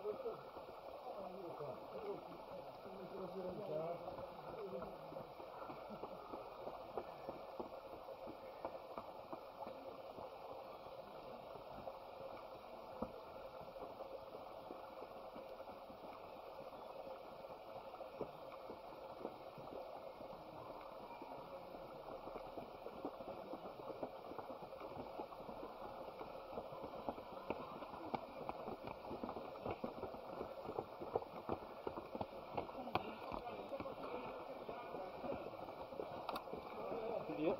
Yep.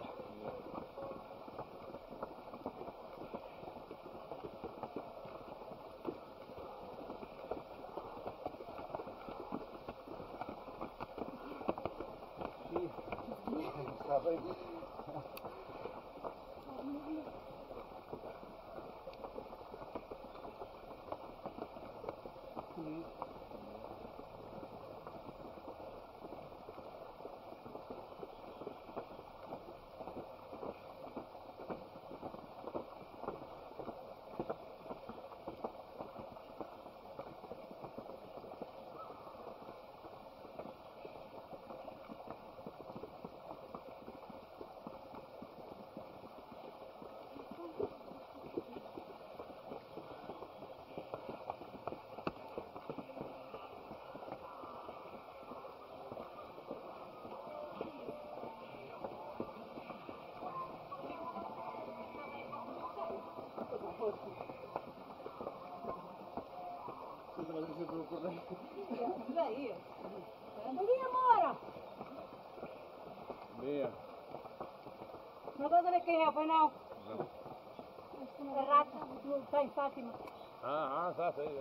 Está bem. Daí. Maria Mora! Meia. Não gosta de quem é, foi não? Não. É rata, está em Fátima. Tá, sei.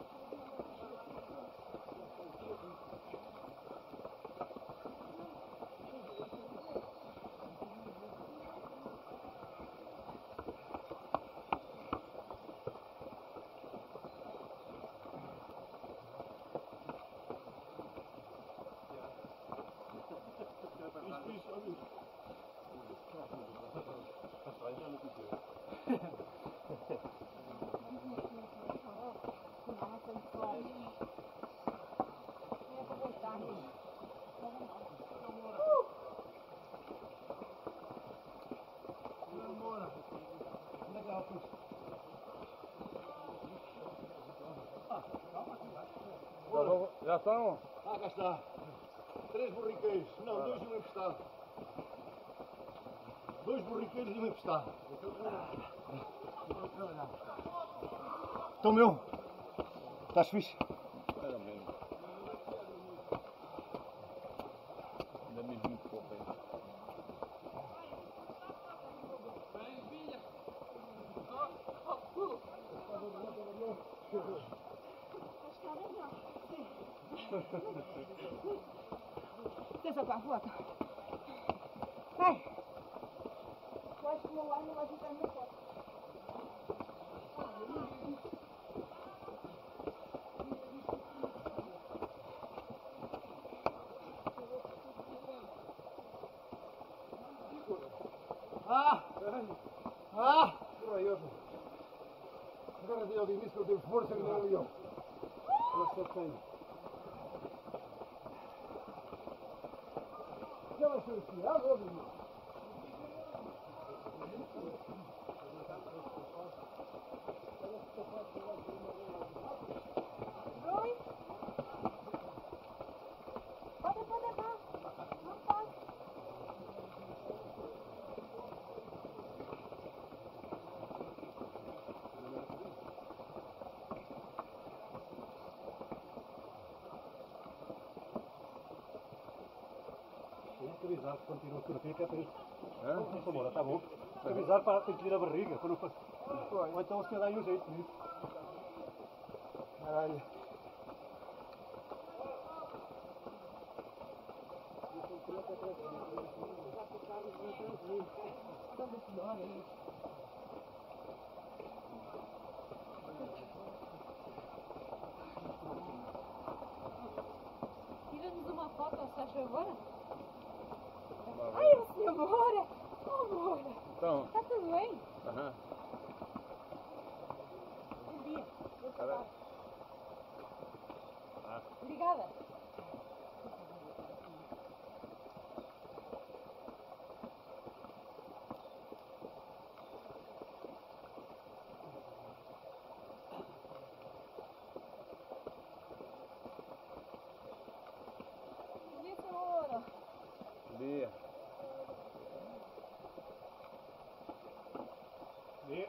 Já estão? Cá está. 3 borriqueiros. Não, 2 e um emprestado. 2 borriqueiros e um emprestado. Então, meu, estás fixe? Mais ou menos. Ainda me muito pouco ainda. Desça para a foto. Vai. Eu acho que o meu ar não vai ficar na foto. Agora deu de início que eu tenho força que não é o leão. Eu só tenho. Já vai ser aqui, ó, meu. Oi? Pode levar. Não pode. Avisar que continua a fotografia que é para isto. Hã? Samora, está bom? Avisar para encolher a barriga, para não fazer. Ou então o senhor dá aí um jeito nisso. Caralho. Tira-nos uma foto, se faz favor. Ai, a senhora! Oh, amor! Então. Está tudo bem? Aham. Bom dia. Tá bem. Obrigada. Dia. Dia.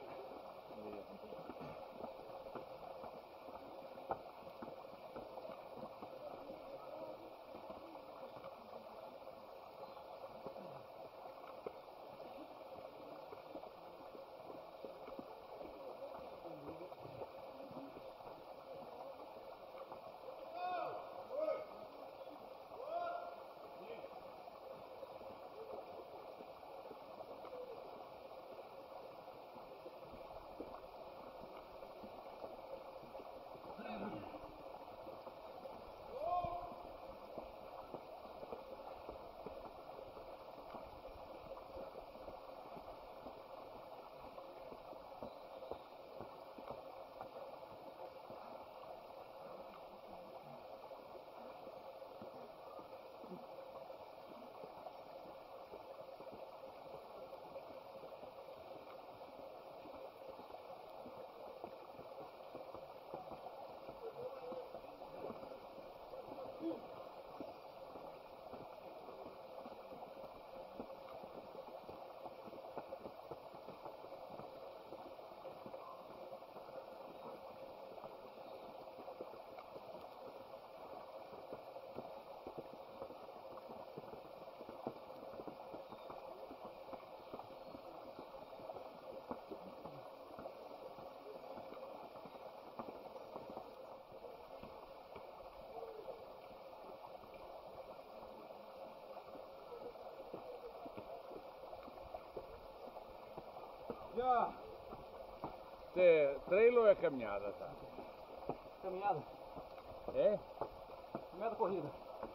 Já. Você trail ou é caminhada, tá? Caminhada. É? Caminhada corrida.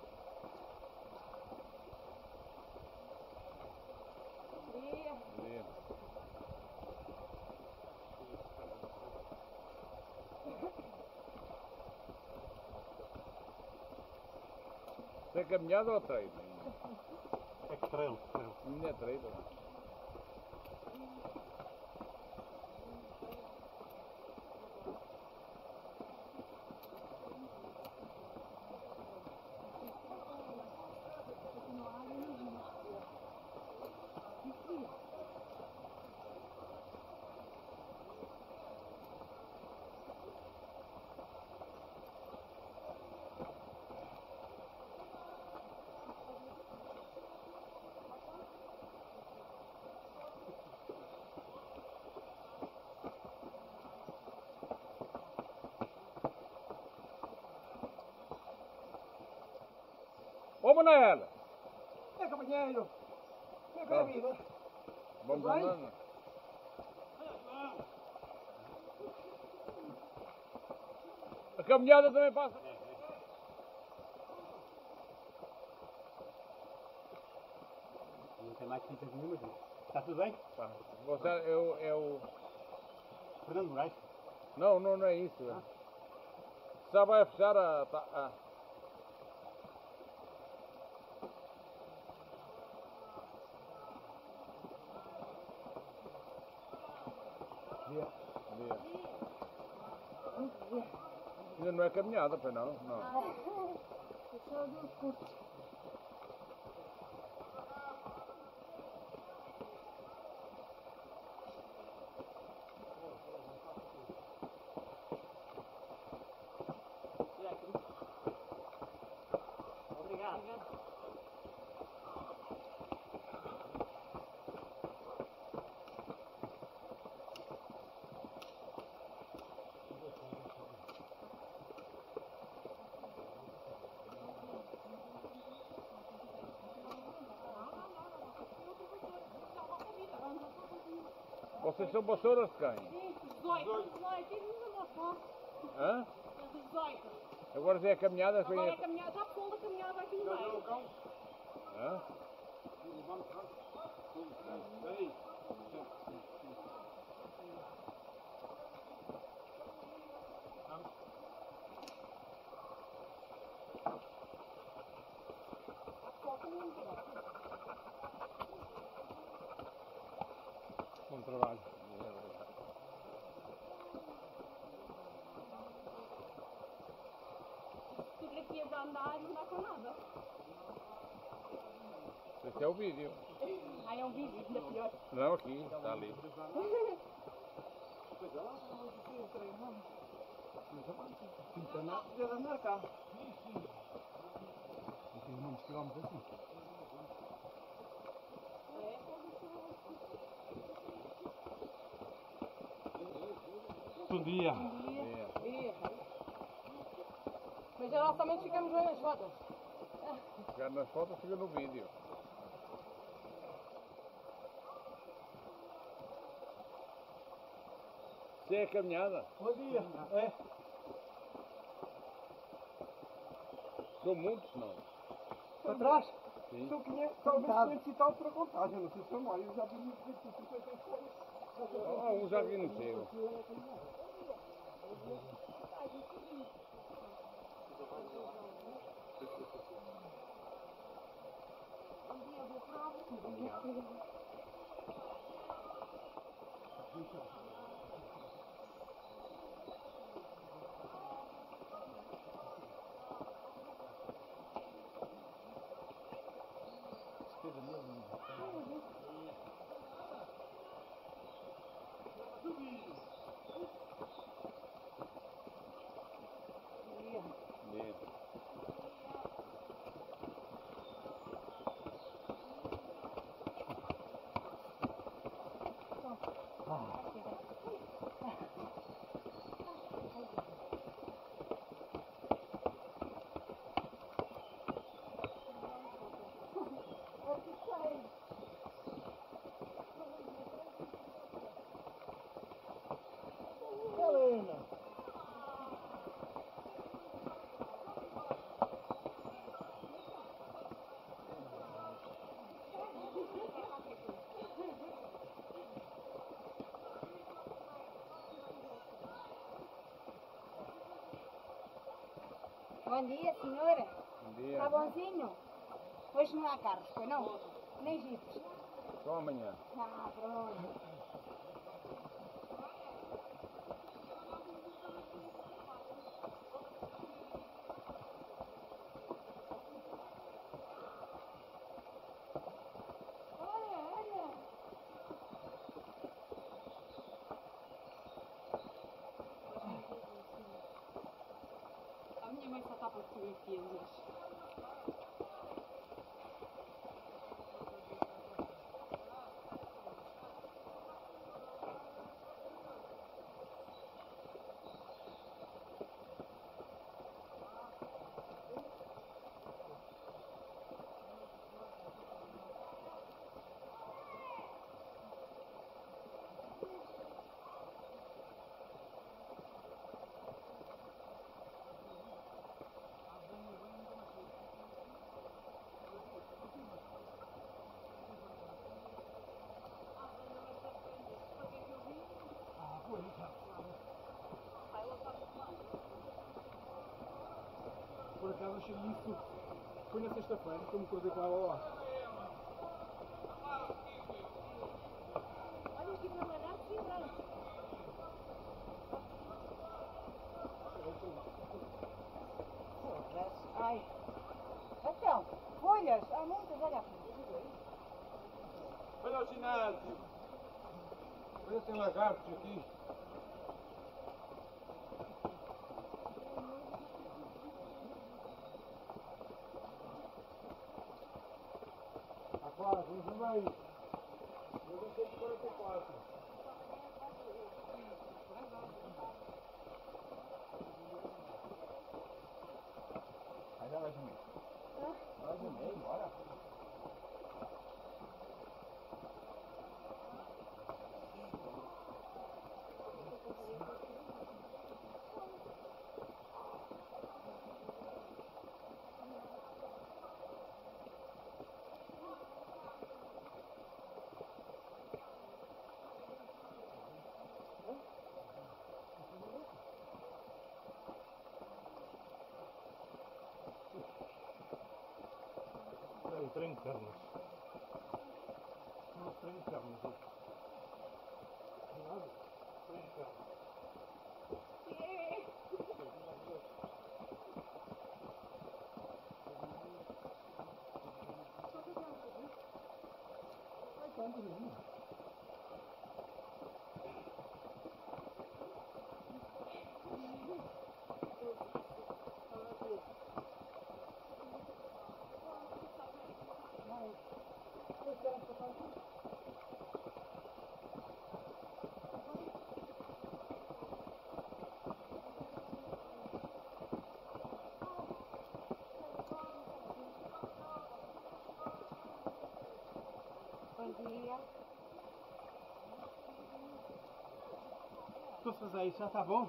Dia. Dia. Você é caminhada ou trail? É que trail. Ainda é trail, não? Ô, Manela! É, companheiro. Como é que é a vida? Vamos Vai? andando. A caminhada também passa. Não tem mais 30 minutos. Está tudo bem? Tá. Você é o... Fernando Moraes. Não é isso. É. Já vai fechar a... Dia. Ainda não é caminhada, pois não? Não. Só do curto. Obrigado. Vocês são vassouras de quem? 18, ainda não fosse. Hã? 18. Agora já é caminhada? Agora é caminhada, já pula a caminhada aqui no meio. Hã? trabalho. Fotografias a andar não dá com nada. Esse é o vídeo. Ah, é um vídeo, ainda pior. Não, aqui, está ali. Deve andar cá. Aqui muitos quilómetros assim. Bom dia. Mas nós somente ficamos bem nas fotos. Ficar nas fotos, fica no vídeo. Se é a caminhada, Bom dia. É? são muitos, não. Para trás? Sim. São 500, talvez 500 e tal por contagem. Não sei se são mais. Eu já vi muito 56. Ah, um já aqui no seu. Bem. Helena. Bom dia, senhora. Bom dia. Está bonzinho? Hoje não há carros, pois não? Nem jipes. Só amanhã. Ah, pronto. Olha. A minha mãe só está para fotografias. Por acaso achei isso. Foi na sexta-feira que eu me cruzei com ela lá. Olha aqui para mandar fibra. Ai. Então, folhas. Há muitas, olha aqui. Olha o ginásio. Olha, tem lagartos aqui. Quase, vamos aí. Eu já sei de 44. Aí já vai de meio. Vai de meio, bora. Não, trem de pernas. Não, trem de pernas. Bom dia. Posso fazer isso? Já está bom?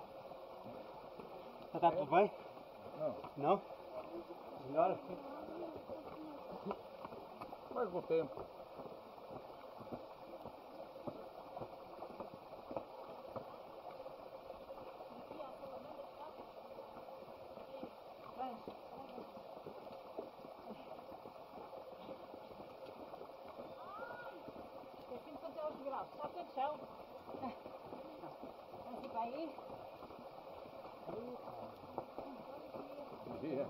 Já está tudo bem? Não. Não? Melhor? Mas com o tempo. Esqueci-me quanto é os graus. Está quanto chão? Vamos ir para aí? Dia.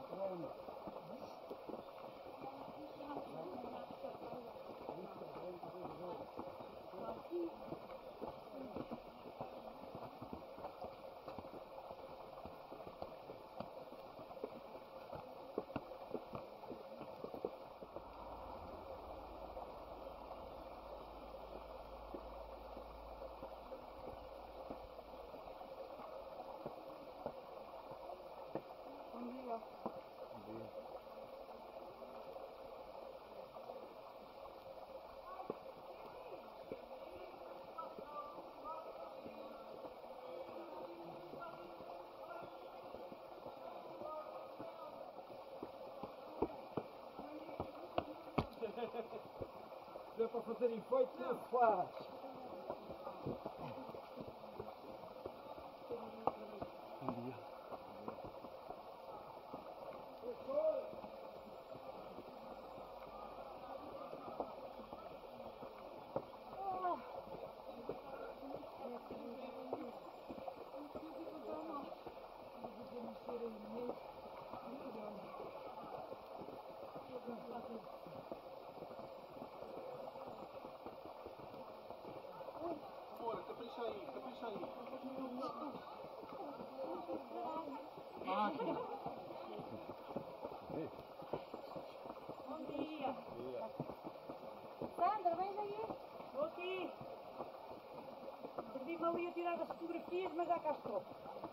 Bom dia. Se é para fazer efeito, não se faz. Bom dia. Bora, capricha aí, capricha aí. Máquina. Bom dia. Sandra, vens aí? Estou aqui. Perdi-me ali a tirar as fotografias, mas já cá estou.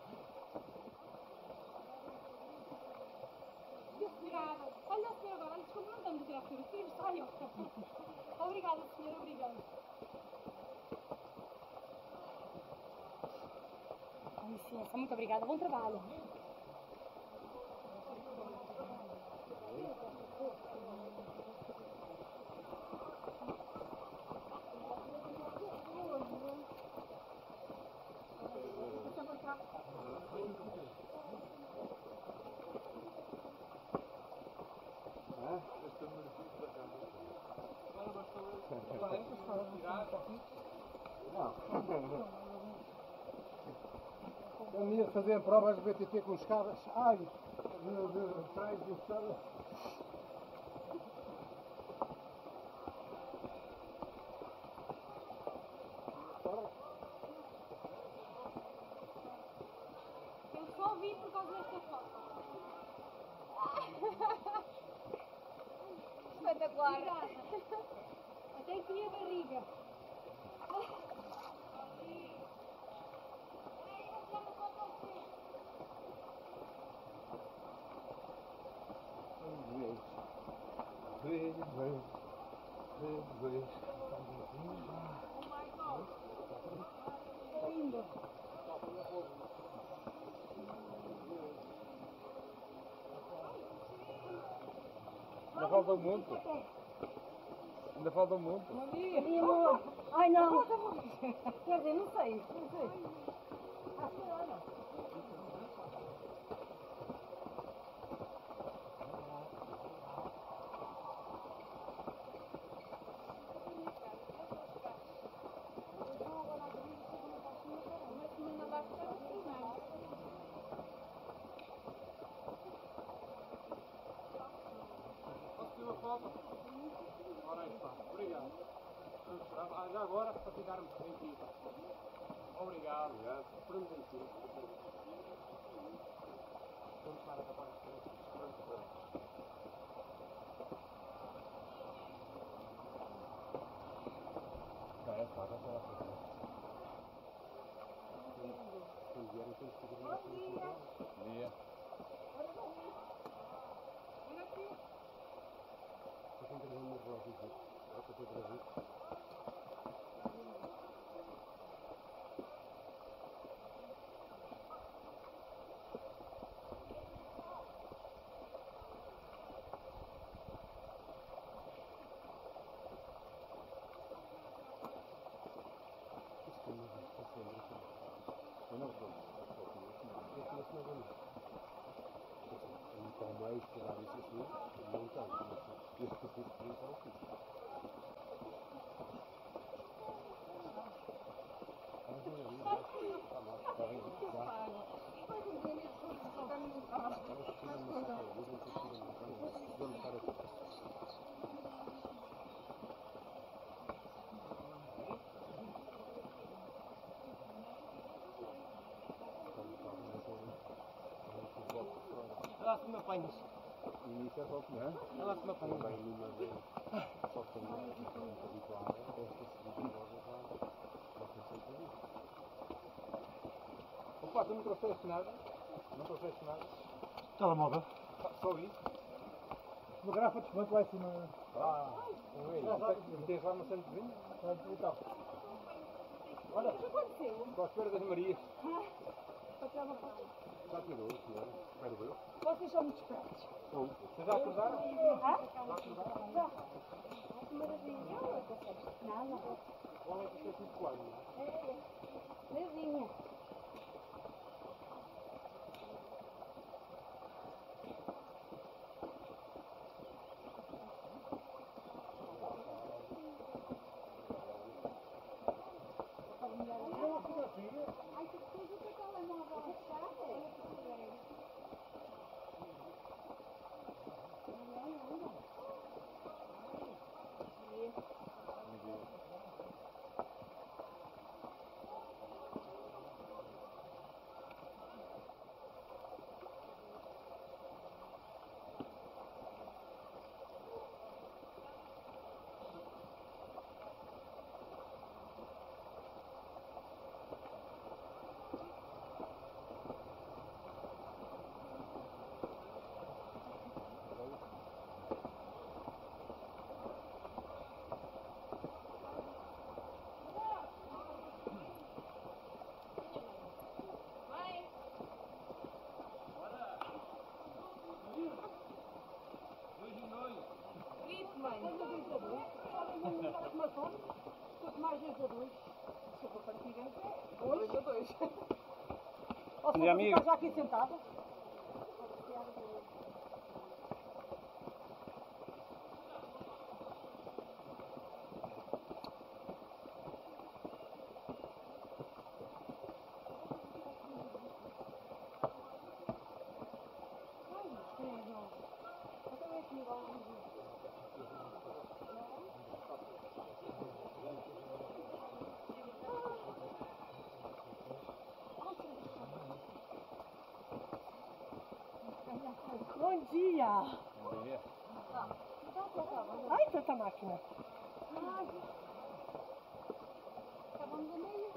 Obrigada. Olha o senhor agora, desculpa, não estamos a tirar fotografias, olha. Obrigada, senhor, obrigada. Com licença, muito obrigada, bom trabalho. Eu ia fazer provas de BTT com escadas. Ai, de trás de escadas. Eu só vim por causa desta foto. Espetacular. Obrigada. Até aqui a barriga. Lindo. Ainda falta muito. Ainda falta muito. Bom dia, amor. Ai, não. Quer dizer, não sei. Não sei. Ah, olha. Posso tirar uma foto? Ora aí está. Obrigado. Já agora, para ficarmos bem aqui. Obrigado. Pronto, bem aqui. Vamos para a parte. Dia. Lá se me apanhas. E isso é só o que não. Lá se me apanhas. Bem, numa vez. Só que não é muito habitual. Esta segunda loja já pensei por isso. Opa, tu não trouxeste nada? Não trouxeste nada? Telemóvel. Só isso? Uma garrafa de espumante lá em cima. E tens lá uma santezinha? Então. Olha, o que aconteceu? Estou à espera das Marias. Para tirar uma foto. Já tirou, senhora? Espero eu. Vocês são muito espertos. Vocês já acordaram? Hã? Já. Que maravilha. Nada. Qual é que é 5 anos? É. Levinha. Ai, que coisa que aquela telemóvel fechada. Quanto mais 2 a 2, se eu vou partir em pé, 2 a 2. Ou seja, você está já aqui sentado? Bom dia! Bom dia. Ai, tanta máquina! Ai, acabamos no meio.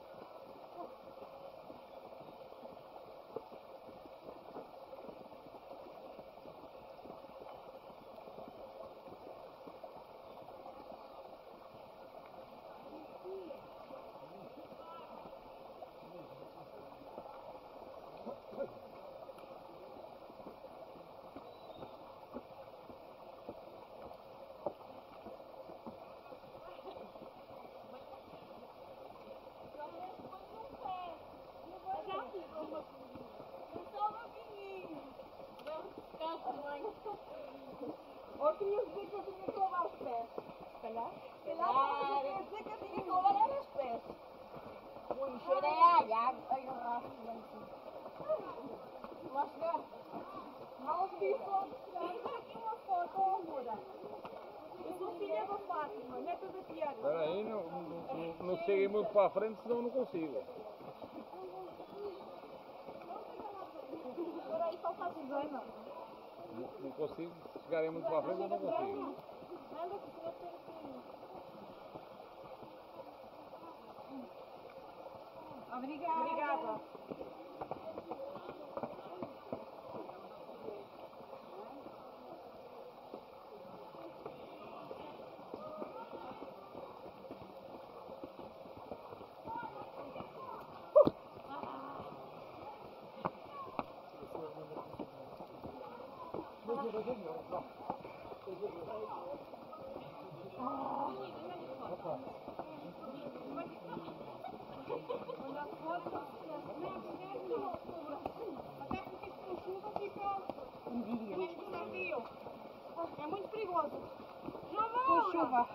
Ou queria dizer que eu tinha que lavar os pés. Se calhar. Se calhar queria dizer que eu tinha que lavar os pés. O encher é a água. Ai, o rastro lá em cima. Lá chegar. Mal vi foto. Aqui uma foto, amor. sou filha da Fátima, neta da Tiana. Espera aí, não cheguei muito para a frente, senão não consigo. Agora aí falta a Susana. Não consigo, se chegarem muito para a frente, eu não consigo. Anda que o senhor tem que... Obrigada. Obrigada. É muito perigoso. Com chuva.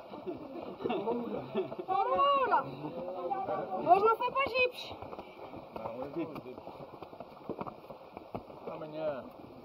Ora! Hoje não foi para jipes. Não, hoje não consigo. Amanhã.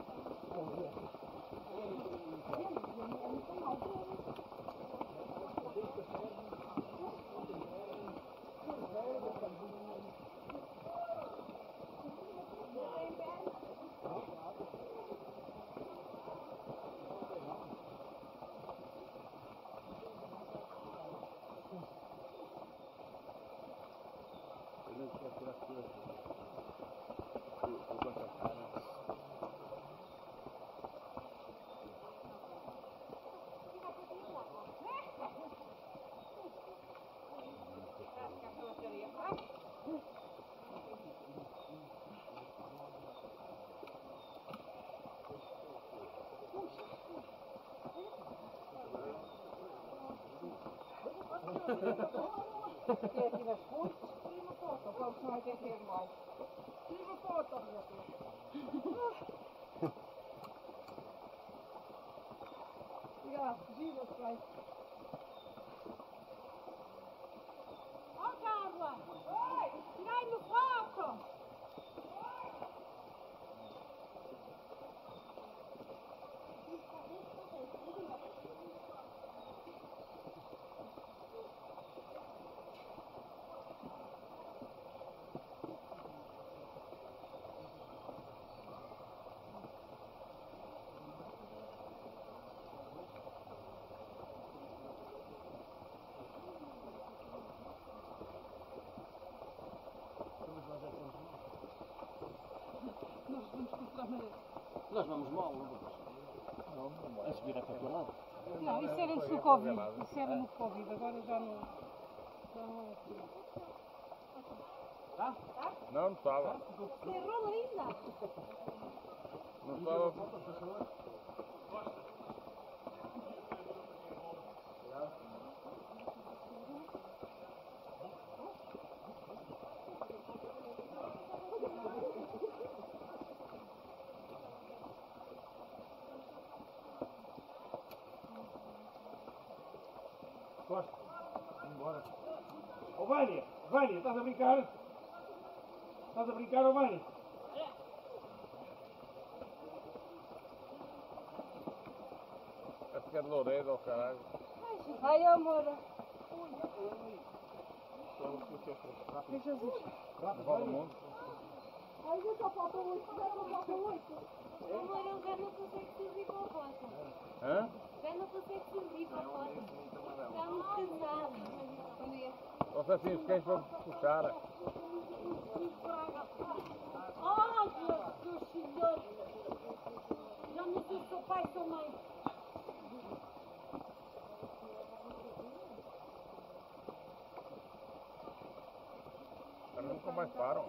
Quer aqui nas fontes? Tira uma foto, para o senhor aquecer mais. Tira uma foto. Gira-se, vai. Ó, Carla! Oi! Tirai-me foto! Nós vamos mal, não vamos? A subir a faturada? Não, isso era antes do Covid. Isso era no Covid, agora já não é assim. Não, não estava. Tem rola ainda? Não estava. Costa, embora. Ô Vânia, Vânia, estás a brincar? Estás a brincar, ô Vânia? É porque é de Loureiro, ao caralho. Ai, amor. Ai, Jesus. Todo mundo. Ai, já só falta 8, já não falta 8. Amor, eu já não consigo servir com a foto. Hã? Já não consigo servir com a foto. Está muito cansado. Você assim, os cães vão puxar. Oh, Jesus, Senhor. Já não sei se sou pai ou mãe. Eles nunca mais param.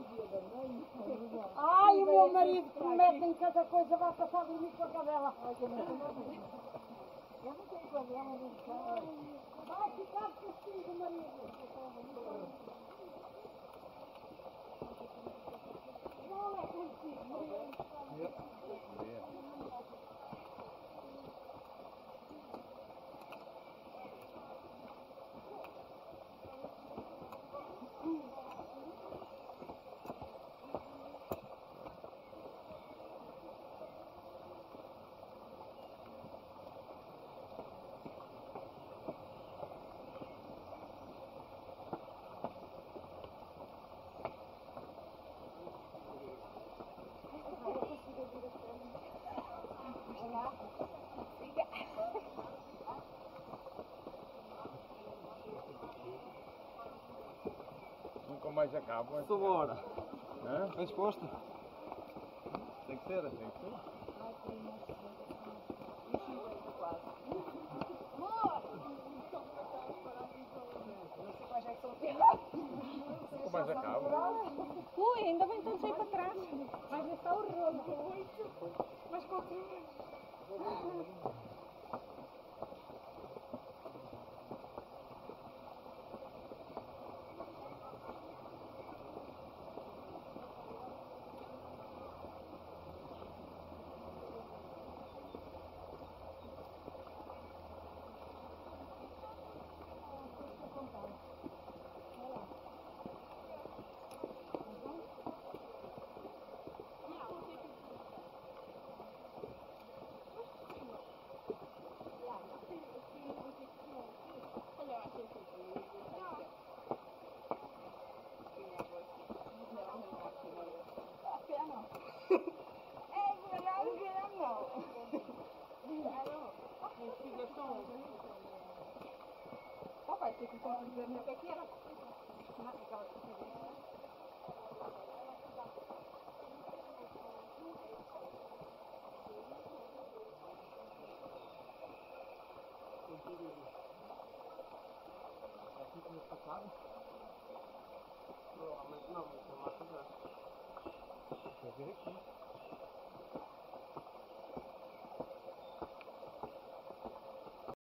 Ai, o meu marido que me mete em cada coisa vai passar a dormir com a cadela. Eu não tenho problema nenhum. Vai ficar com os filhos do marido. Não é contigo. Com mais acabo. Estou bora. Hã? Bem disposto? Tem que ser, tem que ser. Com mais acabo. Ui, ainda bem tanto aí para trás. Vai ver só o rolo. Mas continua. Vai ter que fazer minha pequena. Aqui como passado? Provavelmente não, mas não vai fazer. Quer ver aqui?